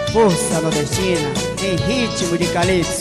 Força nordestina em ritmo de calypso.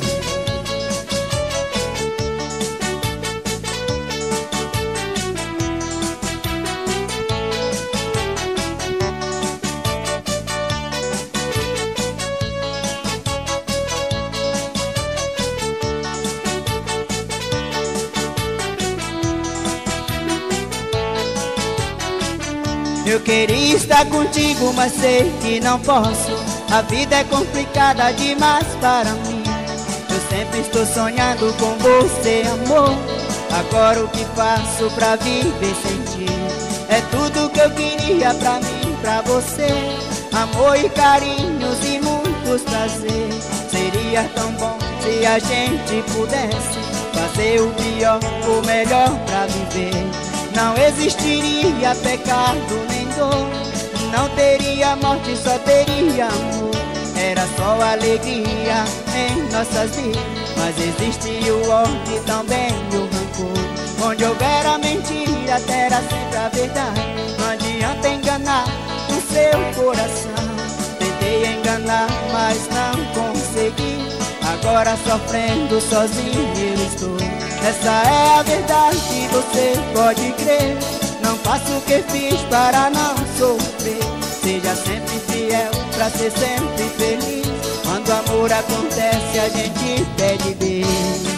Eu queria estar contigo, mas sei que não posso. A vida é complicada demais para mim. Eu sempre estou sonhando com você, amor. Agora o que faço pra viver sem ti? É tudo que eu queria pra mim, pra você. Amor e carinhos e muitos prazeres. Seria tão bom se a gente pudesse fazer o pior, o melhor pra viver. Não existiria pecado nem dor, não teria morte, só teria amor. Era só alegria em nossas vidas, mas existe o ódio e também o rancor. Onde houver a mentira, terá sempre a verdade. Não adianta enganar o seu coração. Tentei enganar, mas não consegui. Agora sofrendo sozinho eu estou. Essa é a verdade, você pode crer. Não faço o que fiz para não sofrer. Seja sempre fiel pra ser sempre feliz. Quando o amor acontece a gente pede bem.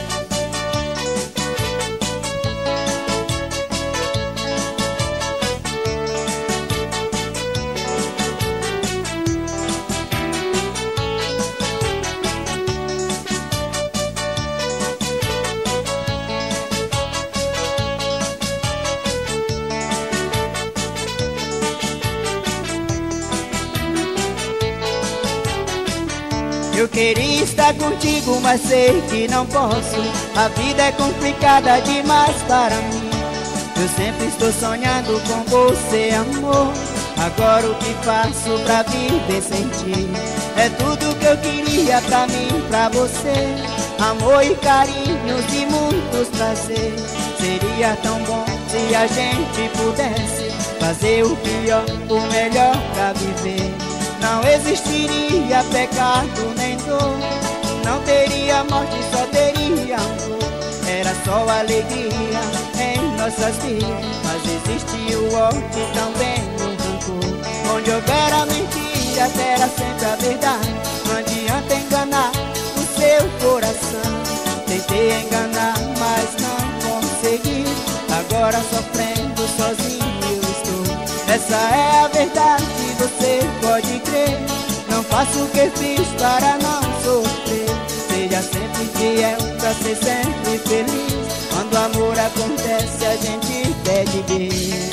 Eu queria estar contigo, mas sei que não posso. A vida é complicada demais para mim. Eu sempre estou sonhando com você, amor. Agora o que faço pra viver sem ti? É tudo que eu queria pra mim, pra você. Amor e carinhos e muitos prazeres. Seria tão bom se a gente pudesse fazer o pior, o melhor pra viver. Não existiria pecado nem dor, não teria morte, só teria amor. Era só alegria em nossas vidas, mas existe o ódio e também o rancor. Onde houver a mentira, terá sempre a verdade. Não adianta enganar o seu coração. Tentei enganar, mas não consegui. Agora sofrendo sozinho eu estou. Essa é a verdade, você pode crer. Não faço o que fiz para não sofrer. Seja sempre fiel pra ser sempre feliz. Quando o amor acontece a gente pede bem.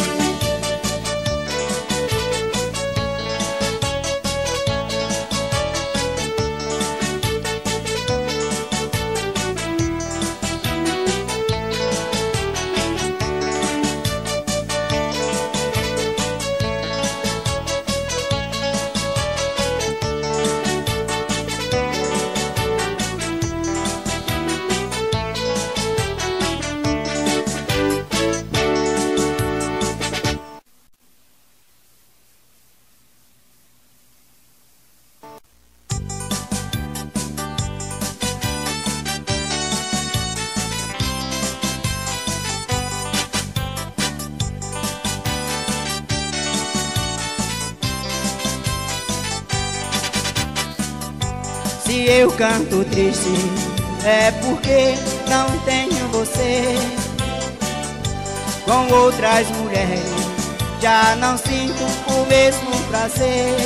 Se eu canto triste, é porque não tenho você. Com outras mulheres já não sinto o mesmo prazer.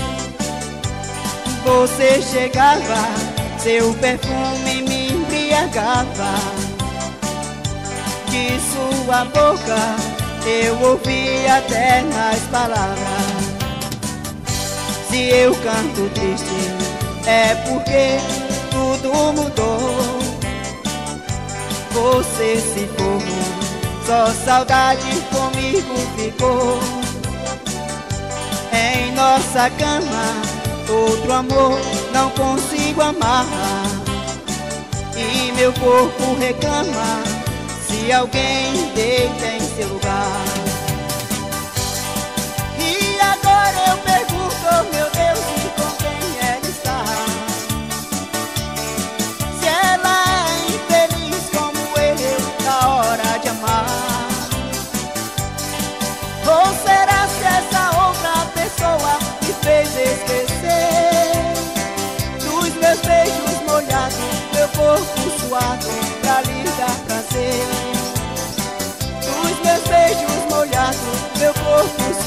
Você chegava, seu perfume me embriagava. De sua boca eu ouvi até nas palavras. Se eu canto triste, é porque tudo mudou. Você se formou, só saudade comigo ficou. Em nossa cama, outro amor não consigo amar. E meu corpo reclama se alguém deita em seu lugar. E agora eu pergunto, meu Deus, e com quem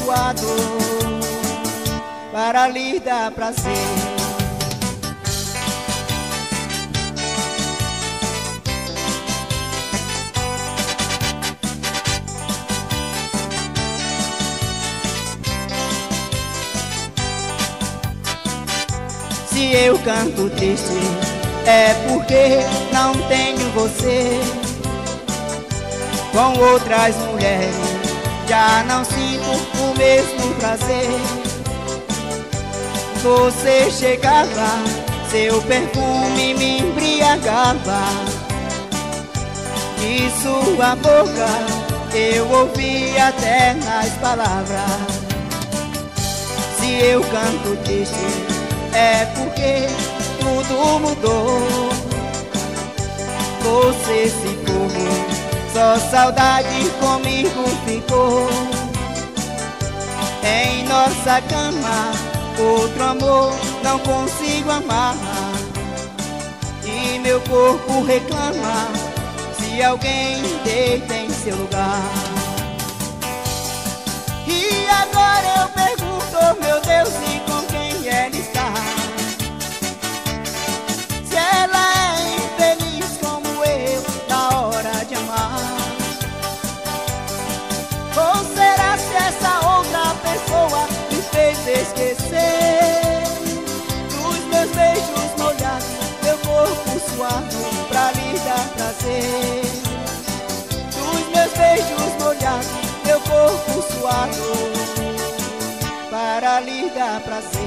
suado para lhe dar prazer. Se eu canto triste, é porque não tenho você. Com outras mulheres já não sinto o mesmo prazer. Você chegava, seu perfume me embriagava. De sua boca eu ouvi até nas palavras. Se eu canto triste, é porque tudo mudou. Você se foi, só saudade comigo ficou. Em nossa cama, outro amor não consigo amar. E meu corpo reclama se alguém deita em seu lugar. E agora eu pergunto, meu Deus, e com quem ela está? Se ela é infeliz como eu na hora de amar, ou será se essa outra pessoa me fez esquecer dos meus beijos molhados, meu corpo suado pra lhe dar prazer? Dos meus beijos molhados, meu corpo suado para lhe dar prazer.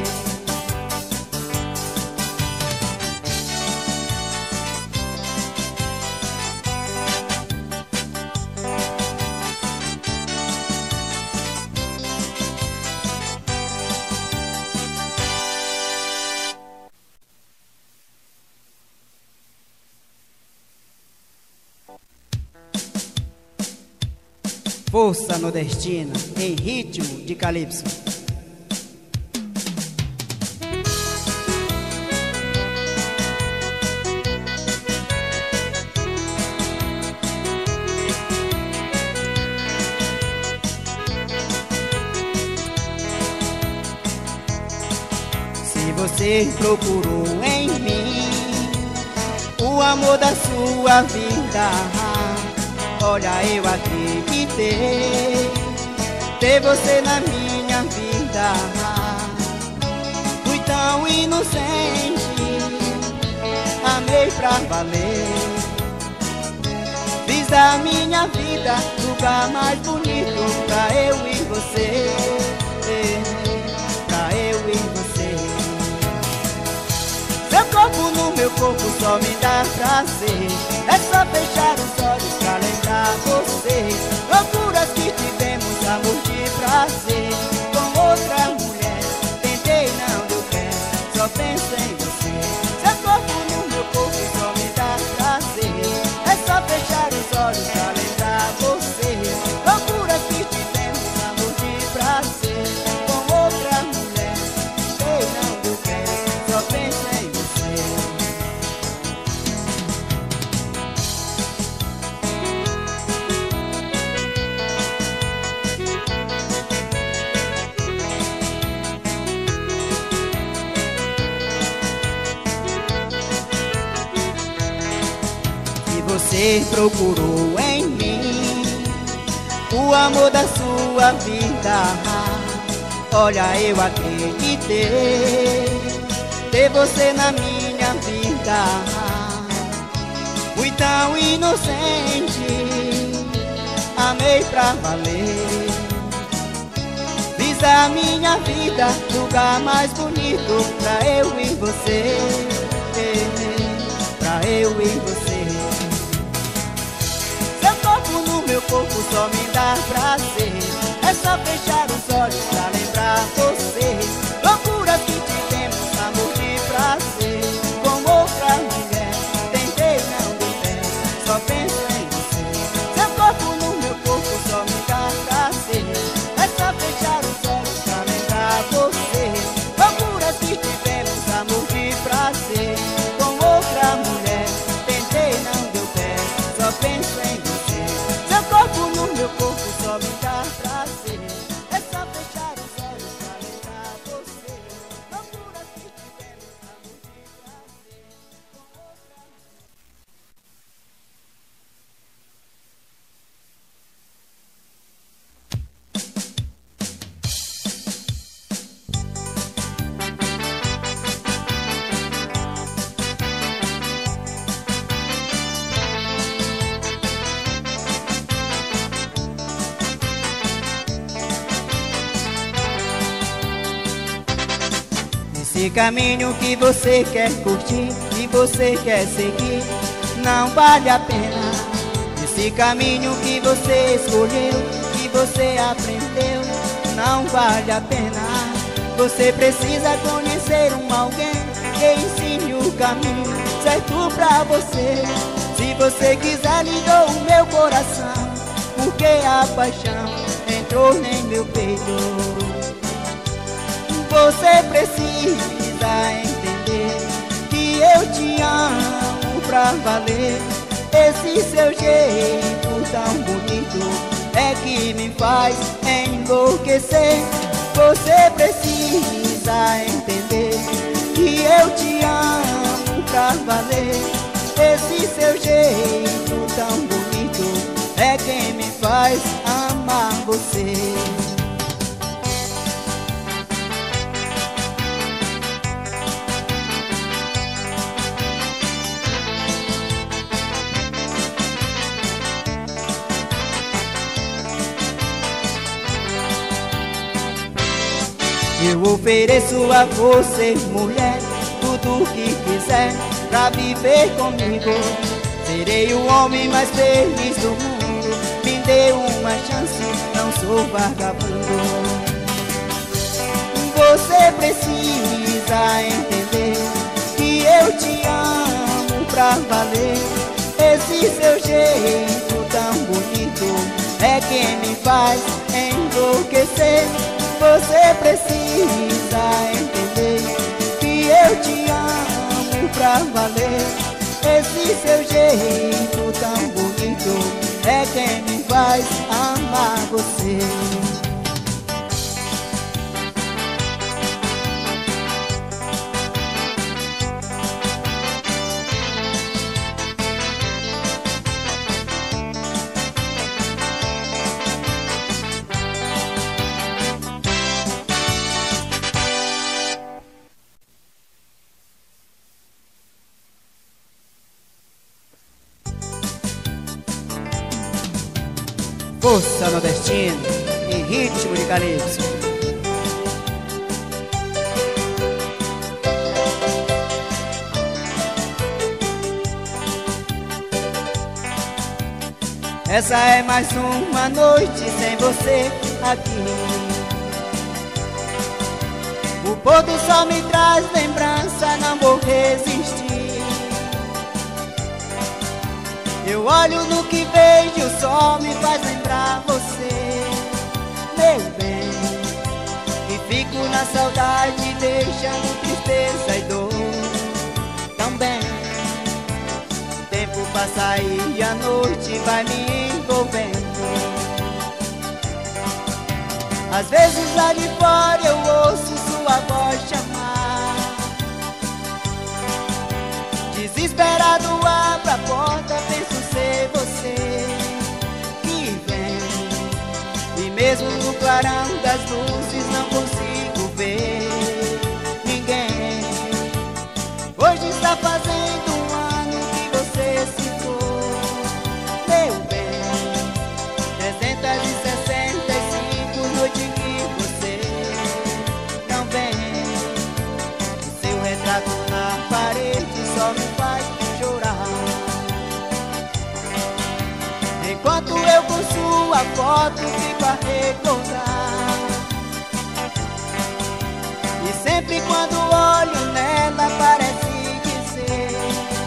Força nordestina em ritmo de calypso. Se você procurou em mim o amor da sua vida, olha, eu acreditei ter você na minha vida. Fui tão inocente, amei pra valer. Fiz da minha vida lugar mais bonito pra eu e você, pra eu e você. Seu corpo no meu corpo só me dá prazer. É só fechar os olhos pra lembrar você. Loucuras que tivemos, amor de prazer. Com outra mulher, tentei, não deu pé, só penso em você. Seu corpo no meu corpo só me dá prazer. É só fechar os olhos pra lembrar você. Loucuras que tivemos, amor de prazer. Com outra mulher, tentei, não deu pé, só penso em você. Você procurou em mim o amor da sua vida, olha, eu acreditei ter você na minha vida. Fui tão inocente, amei pra valer. Fiz da minha vida lugar mais bonito pra eu e você, pra eu e você. Seu corpo no meu corpo só me dá prazer. É só fechar os olhos pra lembrar você. Loucuras que tivemos, amor de prazer. Com outra mulher, tentei, não deu pé, só penso em você. Seu corpo no meu corpo só me dá prazer. É só fechar os olhos pra lembrar você. Loucuras que tivemos, amor de prazer. Com outra mulher, tentei, não deu pé, só penso em você. Seu corpo no meu corpo só me dá prazer. É só fechar Esse caminho que você quer curtir, que você quer seguir, não vale a pena. Esse caminho que você escolheu, que você aprendeu, não vale a pena. Você precisa conhecer alguém que ensine o caminho certo pra você. Se você quiser, lhe dou o meu coração, porque a paixão entrou em meu peito. Você precisa entender que eu te amo pra valer. Esse seu jeito tão bonito é que me faz enlouquecer. Você precisa entender que eu te amo pra valer. Esse seu jeito tão bonito é quem me faz amar você. Eu ofereço a você, mulher, tudo o que quiser pra viver comigo. Serei o homem mais feliz do mundo. Me dê uma chance, não sou vagabundo. Você precisa entender que eu te amo pra valer. Esse seu jeito tão bonito é quem me faz enlouquecer. Você precisa entender que eu te amo pra valer. Esse seu jeito tão bonito é quem me faz amar você. Força nordestina em ritmo de calypso. Essa é mais uma noite sem você aqui. O pôr do sol me traz lembrança, não vou resistir. Eu olho no que vejo, o sol me faz lembrar você, meu bem. E fico na saudade, deixando tristeza e dor também. O tempo passa e a noite vai me envolvendo. Às vezes lá de fora eu ouço sua voz chamar. Desesperado abro a porta, penso ser você que vem. E mesmo no clarão das luzes não consigo ver ninguém. Hoje está fazendo um ano que você se for, meu bem. 365 noites que você não vem. O seu retrato na parede só me faz chorar. Enquanto eu com sua foto fico a recordar. E sempre quando olho nela parece dizer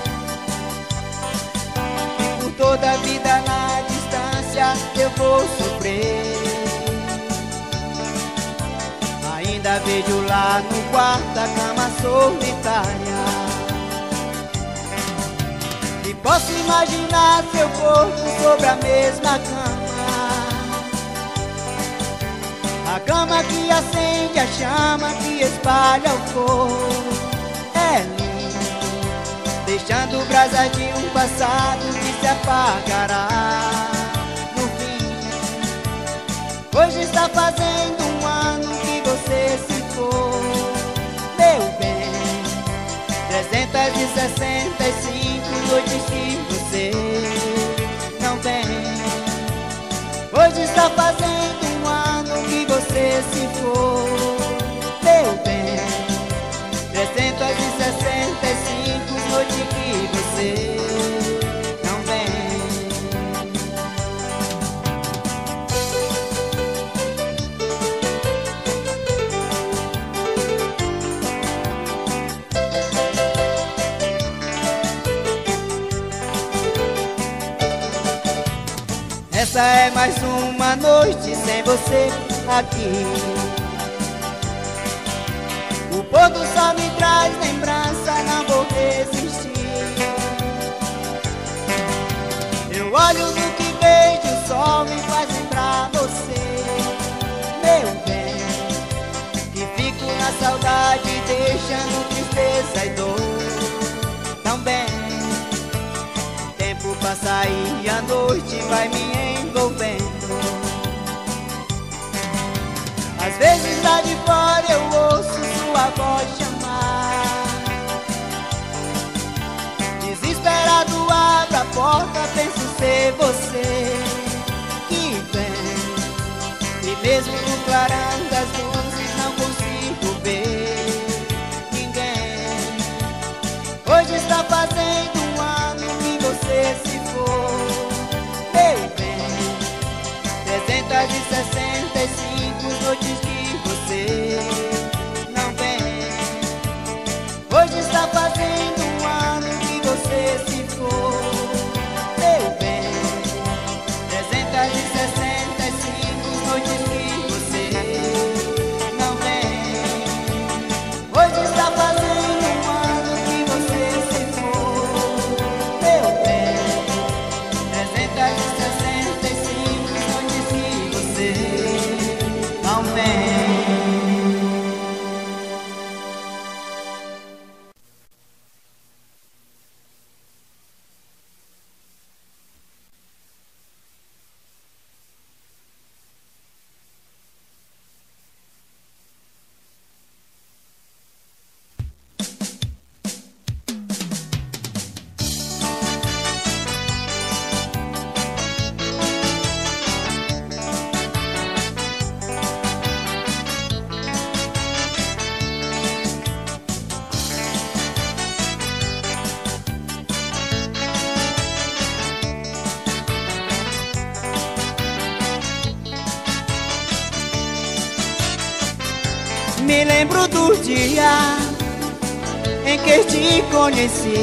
que por toda a vida na distância eu vou sofrer. Ainda vejo lá no quarto a cama solitária. E posso imaginar seu corpo sobre a mesma cama. A cama que acende a chama, que espalha o fogo. É lindo, deixando brasa de um passado que se apagará no fim. Hoje está fazendo um ano que você se for, meu bem. 365 noites que você não vem. Hoje está fazendo um ano que você se for, meu bem. Essa é mais uma noite sem você aqui. O pôr do sol me traz lembrança, não vou resistir. Eu olho no que vejo, o sol me faz lembrar você, meu bem, que fico na saudade, deixando tristeza e dor também. O tempo passa e a noite vai me envolvendo. Às vezes lá de fora eu ouço sua voz chamar. Desesperado abro a porta, penso ser você que vem. E mesmo no clarão das luzes não consigo ver ninguém. Hoje está fazendo um ano que você se for, meu bem. 365 noites que você não vem. Hoje está fazendo um ano que você se for, meu bem. 365 noites que você não vem. Hoje está fazendo um ano que você se for, meu bem. 365 noites que você não vem. Me lembro do dia em que te conheci.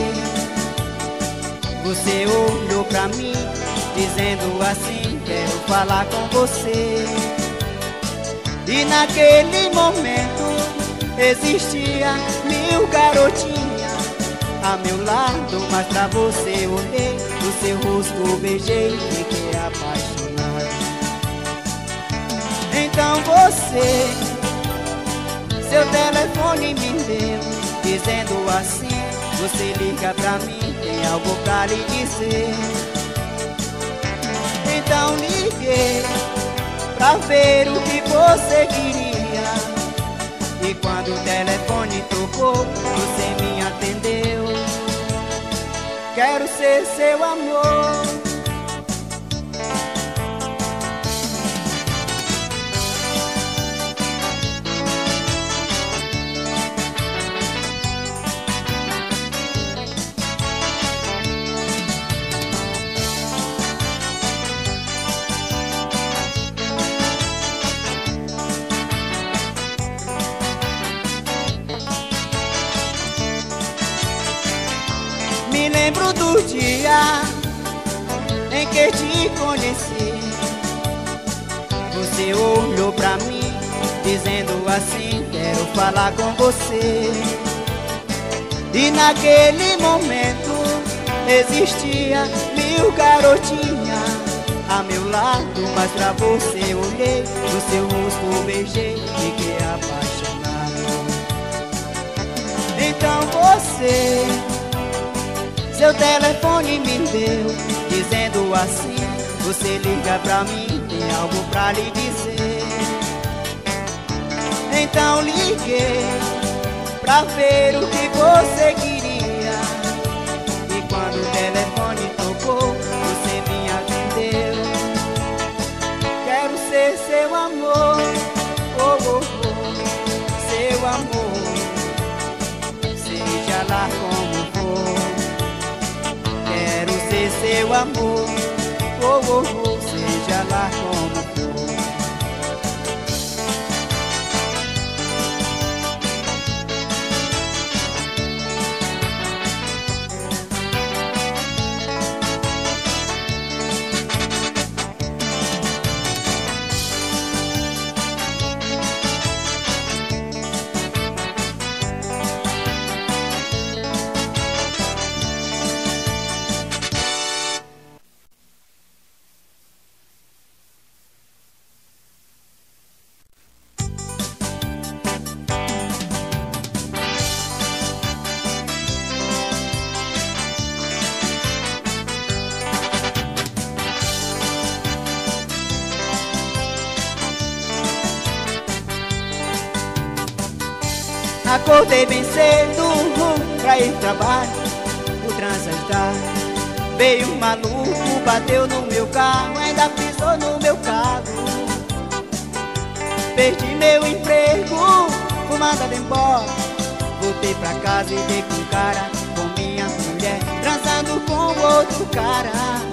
Você olhou pra mim, dizendo assim: quero falar com você. E naquele momento existia 1000 garotinhas a meu lado, mas pra você olhei, o seu rosto beijei e fiquei apaixonado. Então você seu telefone me deu, dizendo assim: você liga pra mim, tem algo pra lhe dizer. Então liguei pra ver o que você queria. E quando o telefone tocou, você me atendeu. Quero ser seu amor. Me lembro do dia em que te conheci. Você olhou pra mim, dizendo assim: quero falar com você. E naquele momento existia 1000 garotinhas a meu lado, mas pra você olhei, no seu rosto beijei, fiquei apaixonado. Então você seu telefone me deu, dizendo assim: você liga pra mim, tem algo pra lhe dizer. Então liguei pra ver o que você queria. E quando o telefone tocou, você me atendeu. Quero ser seu amor, oh, oh, oh, seu amor, seja lá como for. Quero ser seu amor, oh, oh, oh, seja lá como for. Acordei bem cedo pra ir trabalho, o trânsito está. Veio um maluco, bateu no meu carro, ainda pisou no meu carro. Perdi meu emprego, fui mandado embora. Voltei pra casa e dei com o cara, com minha mulher, transando com outro cara.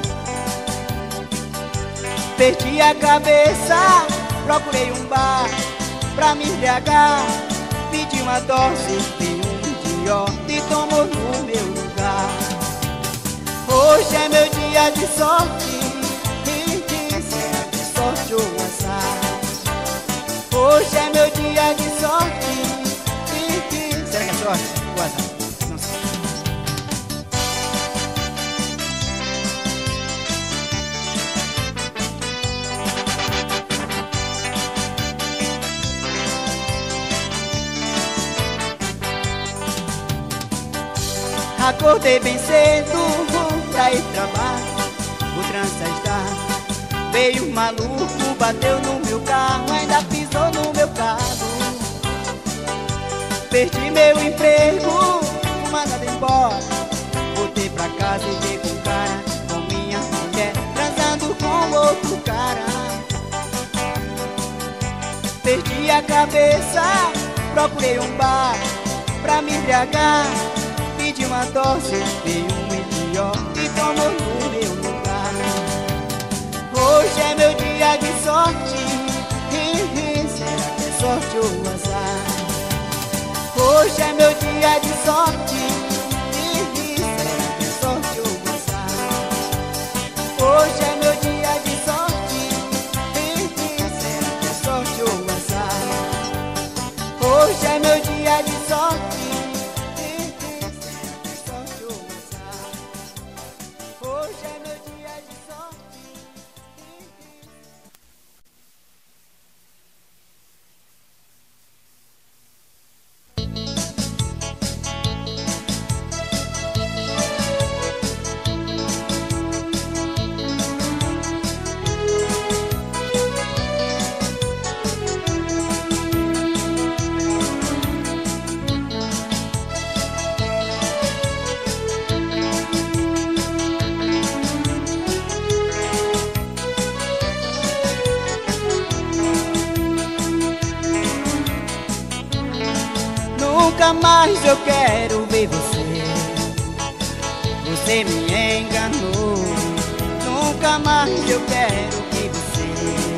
Perdi a cabeça, procurei um bar pra me embriagar. Pedi uma dose de um idiota e tomou no meu lugar. Hoje é meu dia de sorte, será que é sorte ou azar? Hoje é meu dia de sorte, será que é sorte ou azar? Não sei. Acordei bem cedo pra ir trabalho, o trânsito está. Veio um maluco, bateu no meu carro, ainda pisou no meu carro. Perdi meu emprego, fui mandado embora. Voltei pra casa e dei com o cara, com minha mulher, transando com outro cara. Perdi a cabeça, procurei um bar pra me embriagar. Pedi uma dose, veio um idiota e tomou no meu lugar. Hoje é meu dia de sorte, será que é sorte ou azar? Hoje é meu dia de sorte, será que é sorte ou azar? Hoje é meu dia de sorte, será que é sorte ou azar? Hoje é meu dia de sorte. Nunca mais eu quero ver você. Você me enganou. Nunca mais eu quero que você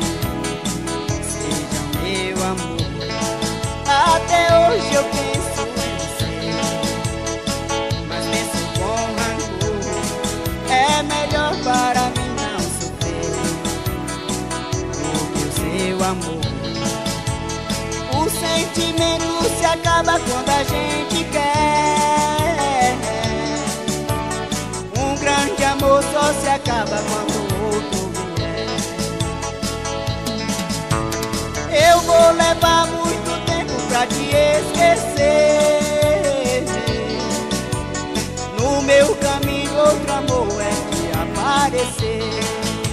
seja meu amor. Até hoje eu penso em você, mas penso com rancor. É melhor para mim não sofrer por seu amor. O sentimento se acaba quando a gente quer. Um grande amor só se acaba quando o outro vier. Eu vou levar muito tempo pra te esquecer. No meu caminho outro amor é que aparecer.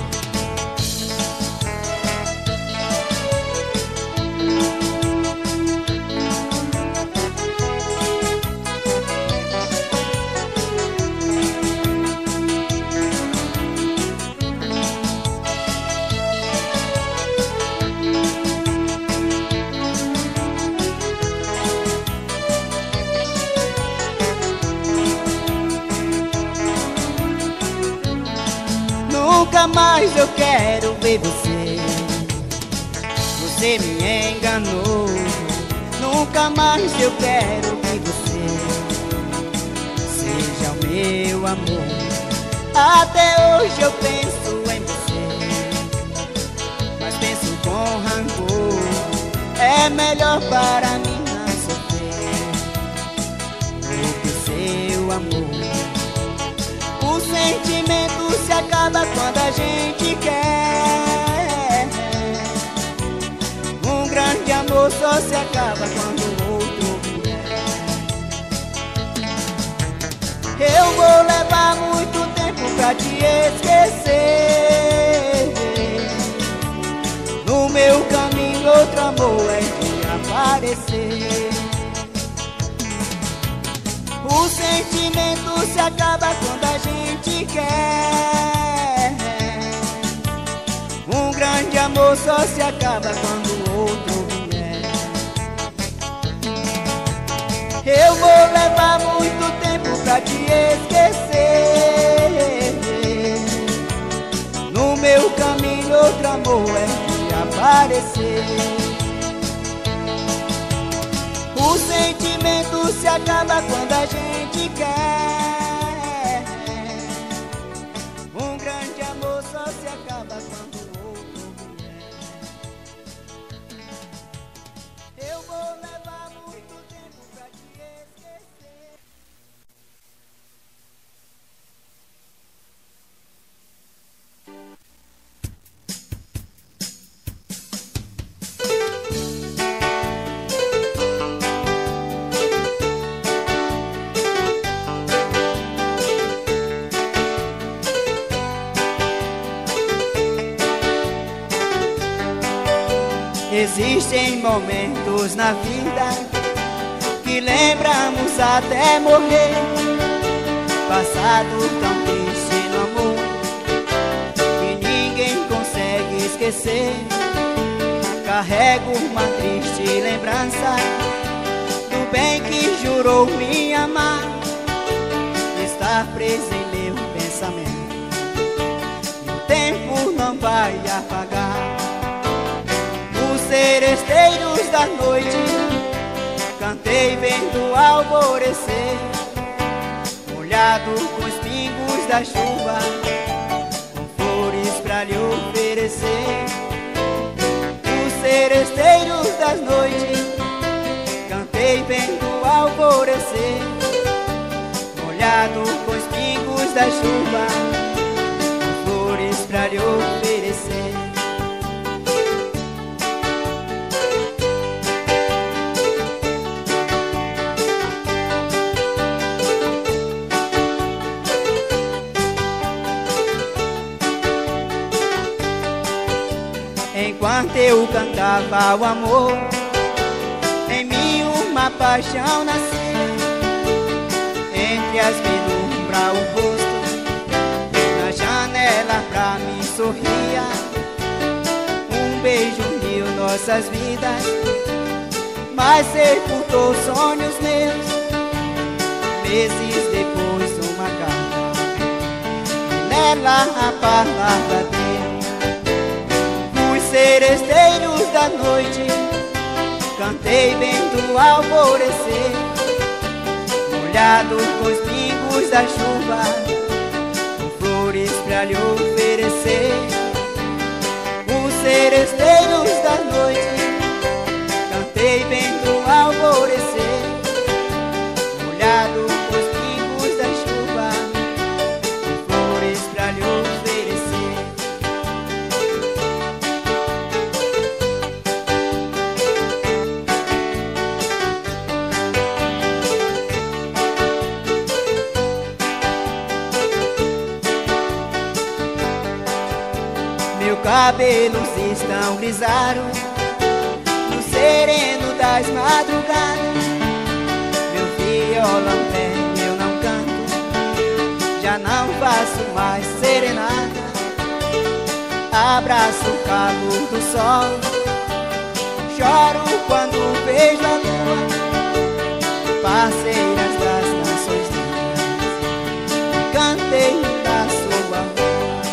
Nunca mais eu quero ver você. Você me enganou. Nunca mais eu quero que você seja o meu amor. Até hoje eu penso em você, mas penso com rancor. É melhor para mim não sofrer do que seu amor. O sentimento se acaba quando a gente quer. Um grande amor só se acaba quando o outro vier. Eu vou levar muito tempo pra te esquecer. No meu caminho outro amor é que aparecer. O sentimento se acaba quando a gente quer. Um grande amor só se acaba quando o outro vier. Eu vou levar muito tempo pra te esquecer. No meu caminho outro amor é de aparecer. O sentimento se acaba quando a gente quer. Um grande amor só se acaba quando o outro vier. Eu vou levar muito tempo pra te esquecer. Existem momentos na vida que lembramos até morrer. Passado tão triste no amor que ninguém consegue esquecer. Carrego uma triste lembrança do bem que jurou me amar. Está preso em meu pensamento e o tempo não vai apagar. Os seresteiros da noite cantei vendo alvorecer, molhado com os pingos da chuva, com flores pra lhe oferecer. Os seresteiros das noites cantei vendo alvorecer, molhado com os pingos da chuva, com flores pra lhe oferecer. Enquanto eu cantava o amor, em mim uma paixão nascia. Entre as penumbras o rosto, na janela pra mim sorria. Um beijo uniu nossas vidas, mas sepultou sonhos meus. Meses depois uma carta, e nela a palavra Deus. Seresteiros da noite cantei vendo alvorecer, molhado com os pingos da chuva, com flores pra lhe oferecer. Os seresteiros da noite cantei vendo alvorecer, molhado com os pingos da chuva, com flores pra lhe oferecer. Cabelos estão grisalhos no sereno das madrugadas. Meu violão tem, eu não canto, já não faço mais serenata. Abraço o calor do sol, choro quando vejo a lua, parceiras das nações lindas, cantei na sua rua.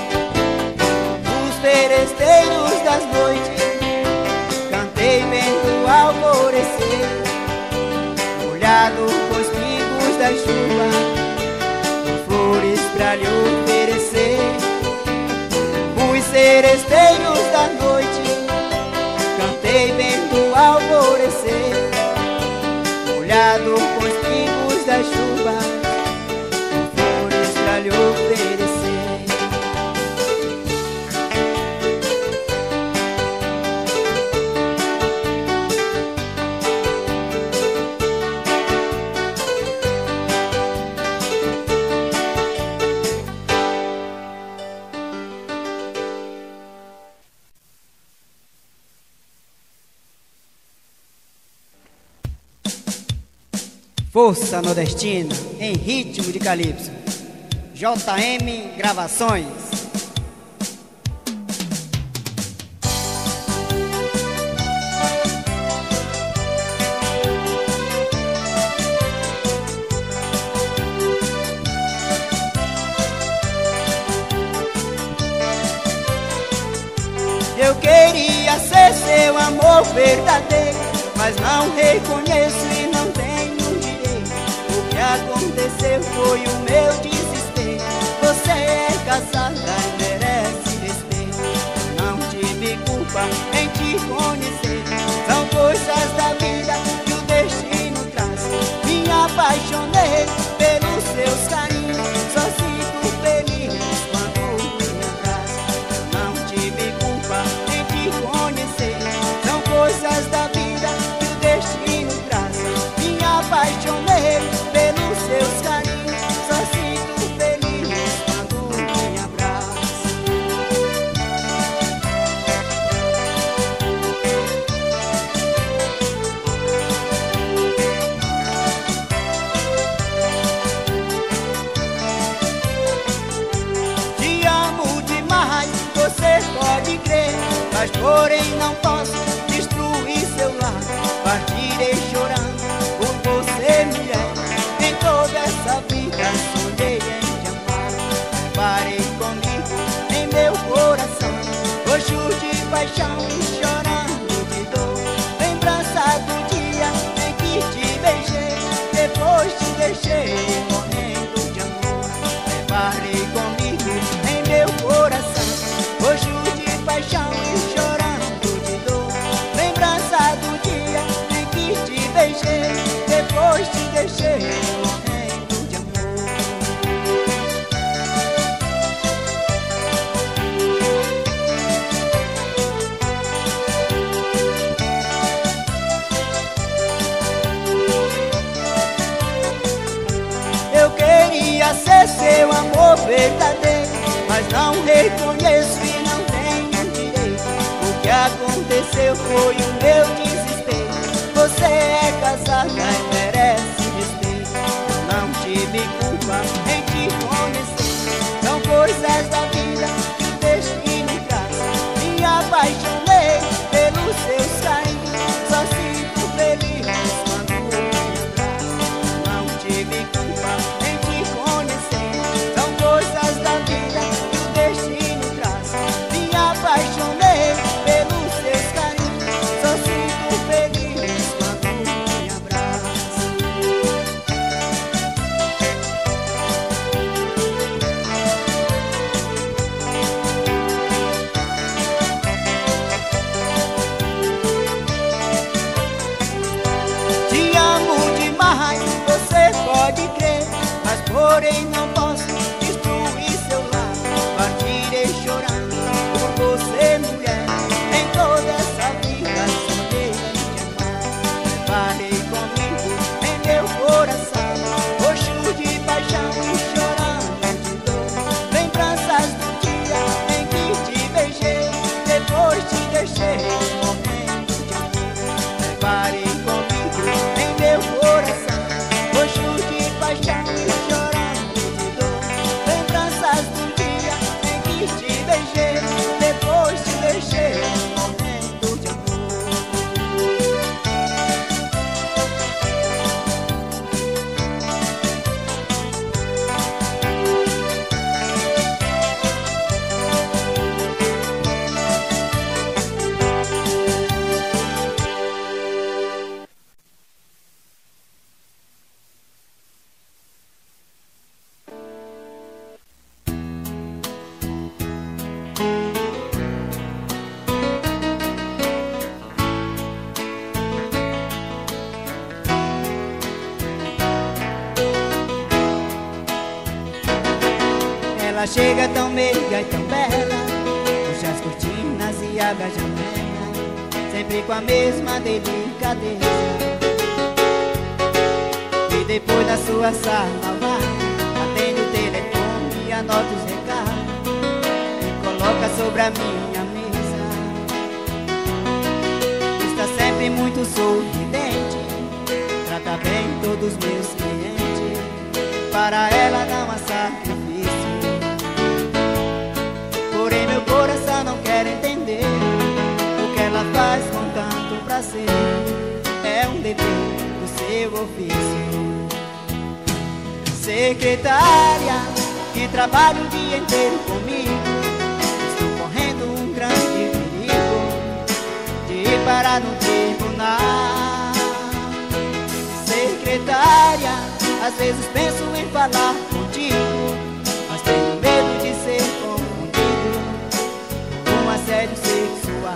Seresteiros das noites cantei vendo alvorecer, molhado com os pingos da chuva, com flores pra lhe oferecer. Os seresteiros da noite cantei vendo alvorecer, molhado com os pingos da chuva, com flores pra lhe oferecer. Força nordestina em ritmo de calypso. JM Gravações. Eu queria ser seu amor verdadeiro, mas não reconheço e não tenho direito. O que aconteceu foi o meu desespero. Você é casada e merece respeito. Eu não tive culpa em te conhecer. São coisas da vida que o destino traz. Me apaixonei pelos seus carinhos, só sinto feliz quando me abraça. Eu não tive culpa em te conhecer. São coisas da vida que o destino traz. Me apaixonei pelos seus carinhos, só sinto feliz quando me abraça. Te amo demais, você pode crer, mas porém não posso destruir seu lar. Partirei chorando por você, mulher. Em toda essa vida sonhei em te amar. Parei comigo em meu coração, roxo de paixão e chorando de dor. Lembrança do dia em que te beijei, depois te deixei morrendo de amor. Parei comigo em meu coração, roxo de paixão e chorando de dor. Lembrança do dia em que te beijei, depois te deixei morrendo de amor. Eu queria ser seu amor verdadeiro, mas não reconheço e não tenho direito. O que aconteceu foi o meu desespero. Você é casada e merece respeito. Eu não tive culpa em te conhecer. São coisas da vida que o destino traz. Me apaixonei pelos seus carinhos, só sinto feliz quando me abraça. Não tive culpa em te conhecer. São coisas da vida que o destino traz. Me apaixonei pelos seus carinhos, só sinto feliz quando me abraça. Te amo demais, você pode crer, mas porém não posso destruir seu lar. Partirei chorando por você, mulher. Em toda essa vida sonhei em te amar. Parei comigo em meu coração, roxo de paixão e chorando de dor. Lembranças do dia em que te beijei, depois te deixei morrendo de amor. Parei comigo em meu coração, roxo de paixão e chorando de dor. Lembranças do dia em que te beijei, depois te deixei morrendo de amor. Ela chega tão meiga e tão bela, puxa as cortinas e abre a janela, sempre com a mesma delicadeza. E depois da sua sala vai, atende o telefone e anota os recados e coloca sobre a minha mesa. Está sempre muito sorridente, trata bem todo todos meus clientes, para ela não há sacrifício. Porém meu coração não quer entender o que ela faz com tanto prazer. É um dever do seu ofício. Secretária, que trabalha o dia inteiro comigo, estou correndo um grande perigo de parar no tribunal. Secretária, às vezes penso em falar contigo, mas tenho medo de ser confundido com assédio sexual.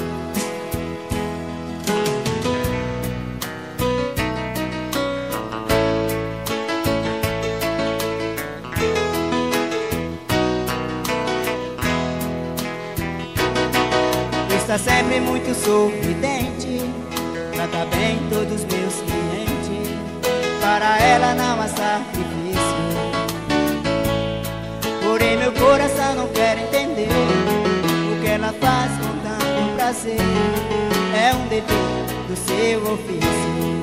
Está sempre muito sorridente, trata bem todos os meus clientes, para ela não há sacrifício. Porém meu coração não quer entender o que ela faz com tanto prazer. É um dever do seu ofício.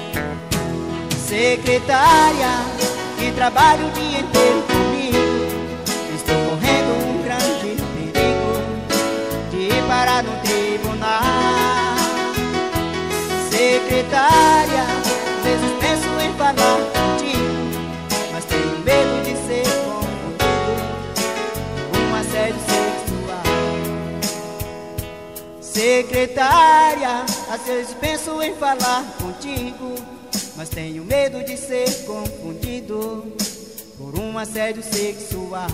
Secretária, que trabalha o dia inteiro comigo, estou correndo um grande perigo de parar no tribunal. Secretária, às vezes penso em falar contigo, mas tenho medo de ser confundido com um assédio sexual. Secretária, às vezes penso em falar contigo, mas tenho medo de ser confundido por um assédio sexual.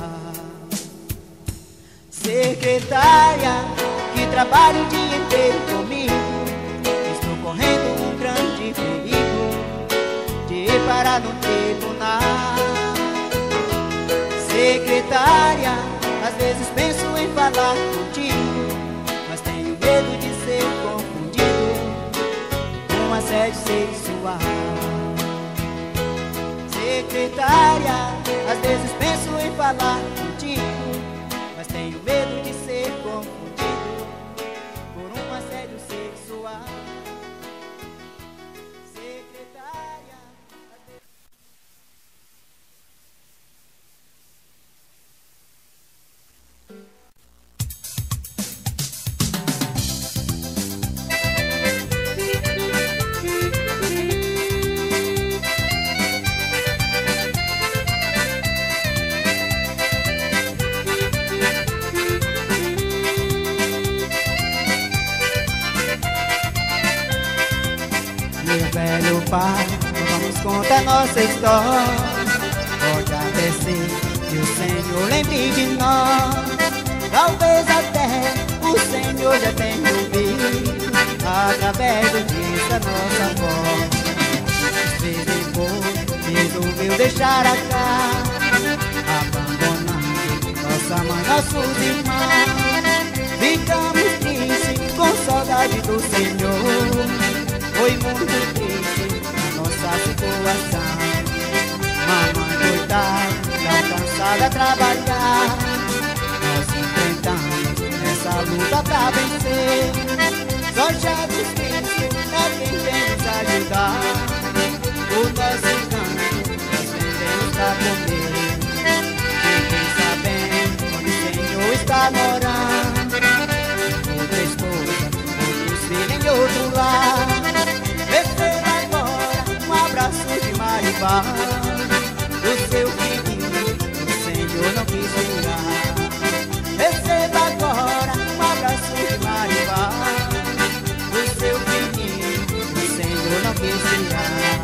Secretária, que trabalha o dia inteiro comigo, estou correndo um grande perigo de parar no tribunal. Secretária, às vezes penso em falar contigo, mas tenho medo de ser confundido com assédio sexual. Secretária, às vezes penso em falar contigo, mas tenho medo de ser confundido por um assédio sexual. Secretária, às vezes... Velho pai, vamos contar nossa história. Pode até ser que o Senhor lembre de nós. Talvez até o Senhor já tenha ouvido através do disco da nossa voz. Depois resolveu deixar a casa, abandonando nossa mãe, nossos irmãos. Ficamos tristes com saudade do Senhor. Foi muito triste a nossa situação. Mamãe coitada, tão cansada a trabalhar. Nós enfrentamos essa luta pra vencer. Só Jesus Cristo é quem vem nos ajudar. O nosso canto nós vendemos pra comer. Fiquem sabendo onde o Senhor está morando. Outra esposa, outros filhos em outro lar. Receba agora um abraço de Maribá, do seu filhinho, o Senhor não quis segurar. Receba agora um abraço de Maribá, do seu filhinho, o Senhor não quis segurar.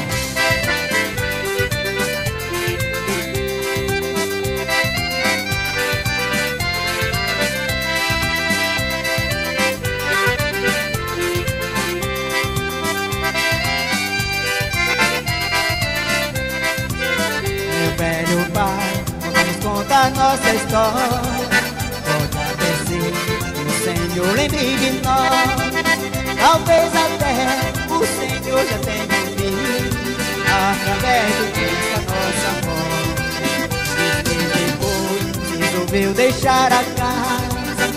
Velho pai, vamos contar nossa história. Pode até ser que o Senhor lembre de nós. Talvez até o Senhor já tenha ouvido através do Cristo a nossa voz. E depois resolveu deixar a casa,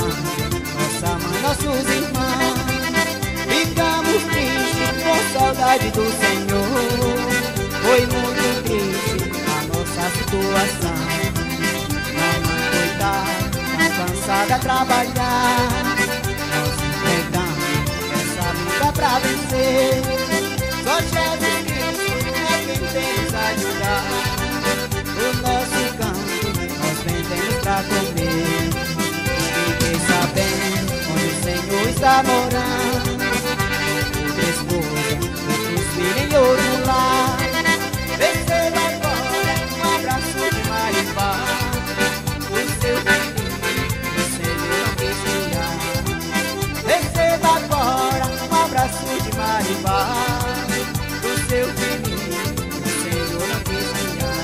abandonando nossa mãe, nossos irmãos. Ficamos tristes com saudade misericórdia do Senhor. Foi muito triste a nossa situação. Mamãe coitada, tão cansada a trabalhar. Nós enfrentamos essa luta pra vencer. Só Jesus Cristo é quem tem nos ajudar. O nosso campo nós vendemos pra comer. Fiquei sabendo onde o Senhor está morando. Esposa, os filhos em outro lar. Receba agora um abraço de Maribá. O seu filho, o Senhor não quis criar. Receba agora um abraço de Maribá. O seu filho, o Senhor não quis criar.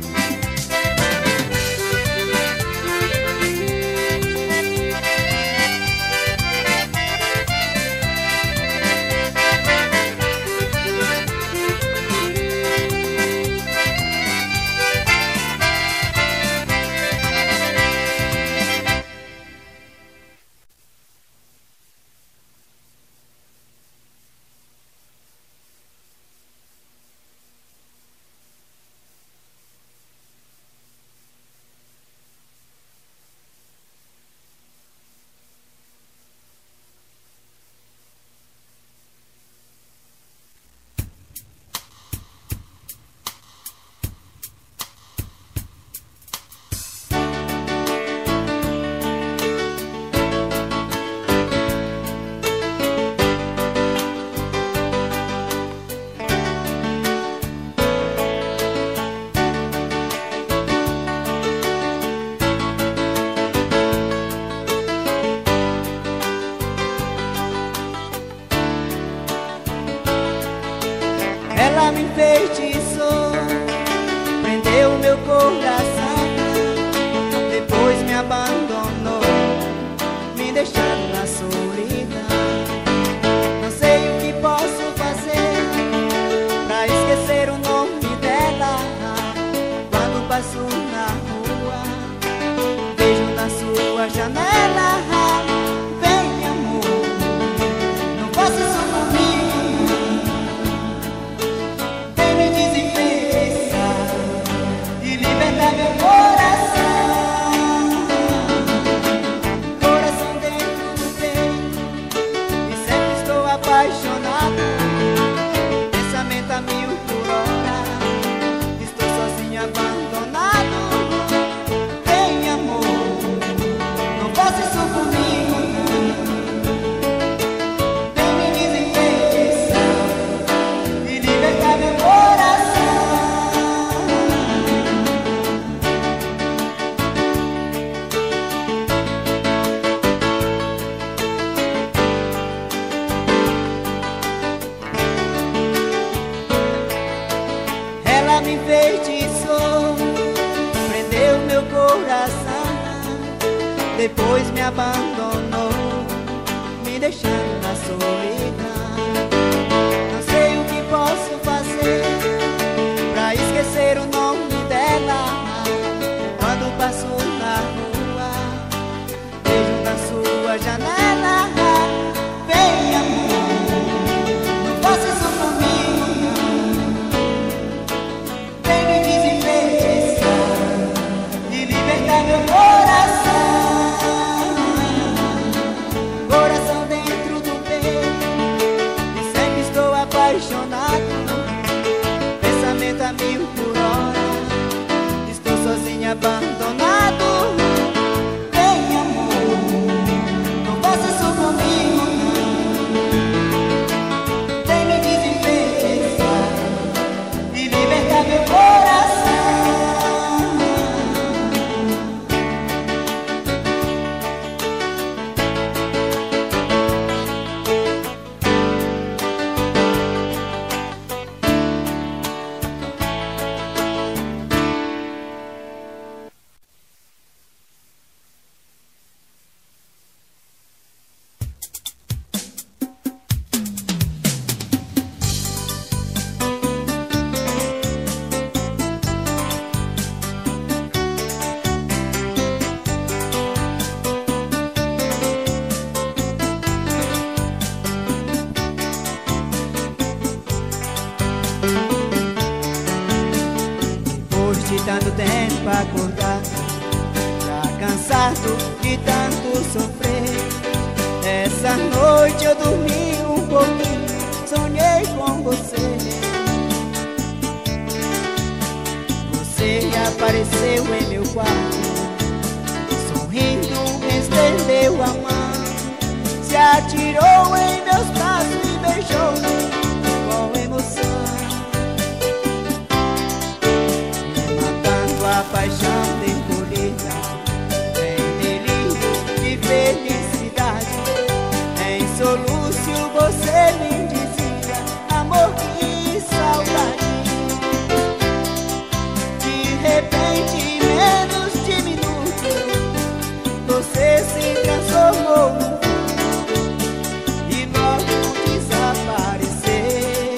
Ela me enfeitiçou, prendeu meu coração, depois me abandonou, me deixando na solidão. Não sei o que posso fazer pra esquecer o nome dela. Quando passo na rua, vejo na sua janela. Vem, amor, não faça isso comigo. Meu coração, coração dentro do peito, e sempre estou apaixonado. Pensamento a mil por hora, estou sozinho, abandonado. Vem, amor, não faça isso comigo. Vem me desenfeitiçar e libertar meu coração. Me enfeitiçou, prendeu meu coração, depois me abandonou, me deixando na solidão. Não sei o que posso fazer pra esquecer o nome dela. Quando passo na rua, vejo na sua janela. Vem, amor, não faça isso comigo. Meu coração, coração dentro do peito, e sempre estou apaixonado. Pensamento a mil por hora, estou sozinho, abandonado. Vem, amor, não tanto tempo acordado, já cansado de tanto sofrer. Essa noite eu dormi um pouquinho, sonhei com você. Você apareceu em meu quarto, sorrindo, estendeu a mão, se atirou em meus braços e beijou-me com emoção, matando a paixão decolhida, em delírio de felicidade. Em soluço você me dizia: amor, que saudade. De repente, menos de minuto, você se transformou num e logo desapareceu.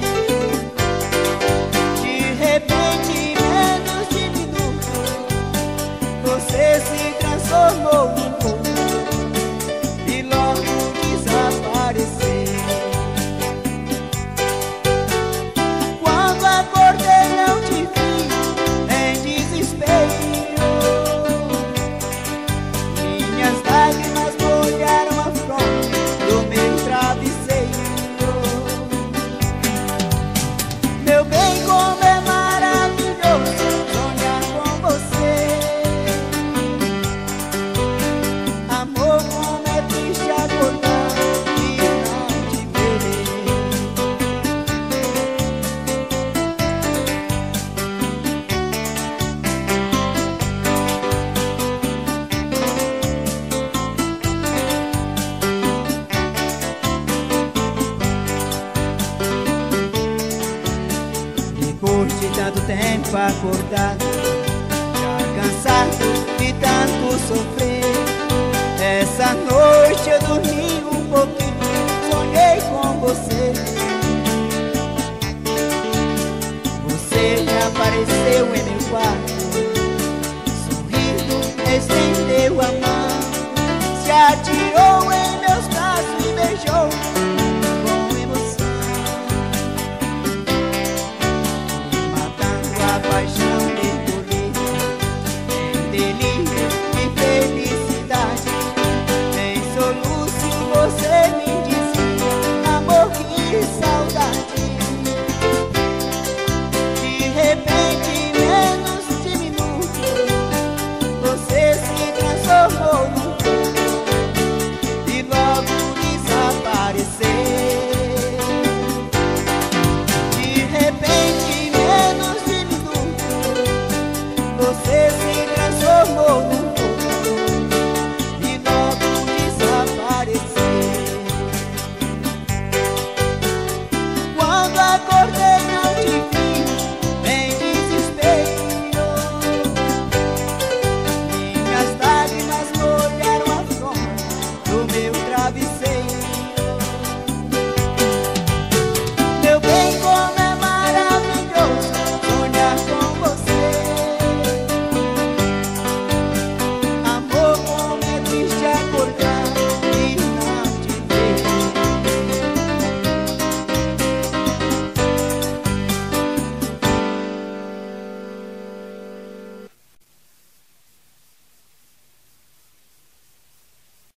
De repente, menos de minuto, você se transformou num e logo desapareceu. Quando acordei não te vi, em desespero, minhas lágrimas molharam a fronte do meu travesseiro. Meu bem, como é maravilhoso sonhar com você. Amor, como é triste acordar e não te ver. Depois de tanto tempo acordado, já cansado de tanto sofrer, essa noite eu dormi um pouquinho, sonhei com você. Você apareceu em meu quarto, sorrindo, estendeu a mão, se atirou em meus braços e beijou com emoção, matando a paixão decolhida, em delírio de felicidade. Em soluço você me dizia: amor, que saudade. De repente, menos de minuto, você se transformou num e logo desapareceu. De repente, menos de minuto, você se transformou num e logo desapareceu. Quando acordei não te vi, em desespero, minhas lágrimas molharam a fronte do meu travesseiro.